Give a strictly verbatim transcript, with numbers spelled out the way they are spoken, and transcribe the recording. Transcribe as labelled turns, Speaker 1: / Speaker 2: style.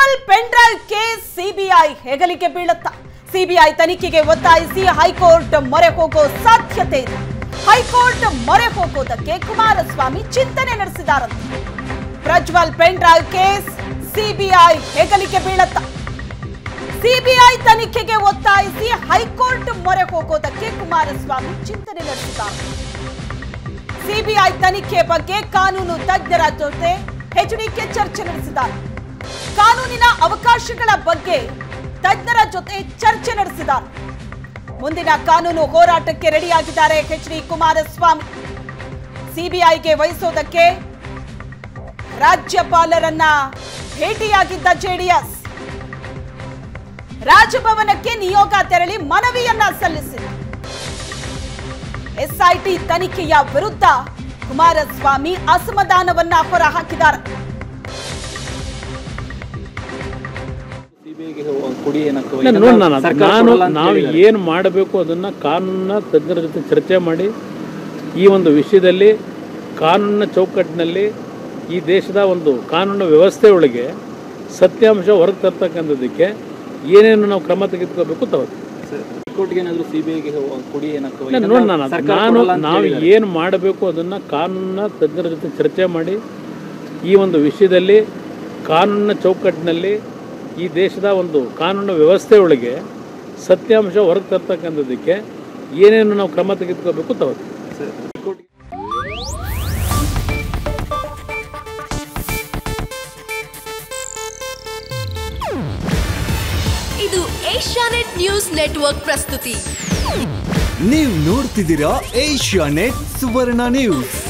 Speaker 1: Prajwal pen drive case CBI ಹೆಗಲಿಗೆ ಬೀಳುತ್ತಾ? CBI ತನಿಖೆಗೆ ಒತ್ತಾಯಿಸಿ ಹೈಕೋರ್ಟ್ ಮೊರೆ ಹೋಗೋ ಸಾಧ್ಯತೆ ಇದೆ. ಹೈಕೋರ್ಟ್ ಮೊರೆ ಹೋಗೋದಕ್ಕೆ ಕುಮಾರಸ್ವಾಮಿ ಚಿಂತನೆ ನಡೆಸಿದಾರಂತೆ. Prajwal pen drive case CBI ಹೆಗಲಿಗೆ ಬೀಳುತ್ತಾ? ಸಿಬಿಐ ತನಿಖೆಗೆ ಒತ್ತಾಯಿಸಿ ಹೈಕೋರ್ಟ್ ಮೊರೆ ಹೋಗೋದಕ್ಕೆ ಕುಮಾರಸ್ವಾಮಿ ಚಿಂತನೆ ನಡೆಸಿದ್ದಾರೆ. ಸಿಬಿಐ ತನಿಖೆ ಬಗ್ಗೆ ಕಾನೂನು ತಜ್ಞರ ಜೊತೆ ಎಚ್ಡಿಕೆ ಚರ್ಚೆ ನಡೆಸಿದ್ದಾರೆ. ಕಾನೂನಿನ ಅವಕಾಶಗಳ ಬಗ್ಗೆ ತಜ್ಞರ ಜೊತೆ ಚರ್ಚೆ ನಡೆಸಿದ್ದಾರೆ. ಮುಂದಿನ ಕಾನೂನು ಹೋರಾಟಕ್ಕೆ ರೆಡಿಯಾಗಿದ್ದಾರೆ ಎಚ್ಡಿ ಕುಮಾರಸ್ವಾಮಿ. ಸಿಬಿಐಗೆ ವಹಿಸೋದಕ್ಕೆ ರಾಜ್ಯಪಾಲರನ್ನ ಭೇಟಿಯಾಗಿದ್ದ ಜೆಡಿಎಸ್ ರಾಜಭವನಕ್ಕೆ ನಿಯೋಗ ತೆರಳಿ ಮನವಿಯನ್ನ ಸಲ್ಲಿಸಿದೆ. ಎಸ್ಐಟಿ ತನಿಖೆಯ ವಿರುದ್ಧ ಕುಮಾರಸ್ವಾಮಿ ಅಸಮಾಧಾನವನ್ನ ಹೊರಹಾಕಿದ್ದಾರೆ.
Speaker 2: ನಾವು ಏನು ಮಾಡಬೇಕು ಅದನ್ನ ಕಾನೂನಿನ ತಜ್ಞರ ಜೊತೆ ಚರ್ಚೆ ಮಾಡಿ ಈ ಒಂದು ವಿಷಯದಲ್ಲಿ ಕಾನೂನಿನ ಚೌಕಟ್ಟಿನಲ್ಲಿ ಈ ದೇಶದ ಒಂದು ಕಾನೂನು ವ್ಯವಸ್ಥೆ ಒಳಗೆ ಸತ್ಯಾಂಶ ಹೊರಗೆ ತರ್ತಕ್ಕಂಥದ್ದಕ್ಕೆ ಏನೇನು ನಾವು ಕ್ರಮ ತೆಗೆದುಕೋಬೇಕು ತಗೋತೀವಿ. ನಾನು ನಾವು ಏನು ಮಾಡಬೇಕು ಅದನ್ನ ಕಾನೂನಿನ ತಜ್ಞರ ಜೊತೆ ಚರ್ಚೆ ಮಾಡಿ ಈ ಒಂದು ವಿಷಯದಲ್ಲಿ ಕಾನೂನಿನ ಚೌಕಟ್ಟಿನಲ್ಲಿ ಈ ದೇಶದ ಒಂದು ಕಾನೂನು ವ್ಯವಸ್ಥೆ ಒಳಗೆ ಸತ್ಯಾಂಶ ಹೊರಗೆ ತರ್ತಕ್ಕಂಥದ್ದಕ್ಕೆ ಏನೇನು ನಾವು ಕ್ರಮ ತೆಗೆದುಕೋಬೇಕು ತಗೋತೀವಿ.
Speaker 3: ಇದು ಏಷ್ಯಾನೆಟ್ ನ್ಯೂಸ್ ನೆಟ್ವರ್ಕ್ ಪ್ರಸ್ತುತಿ.
Speaker 4: ನೀವು ನೋಡ್ತಿದ್ದೀರಾ ಏಷ್ಯಾನೆಟ್ ಸುವರ್ಣ ನ್ಯೂಸ್.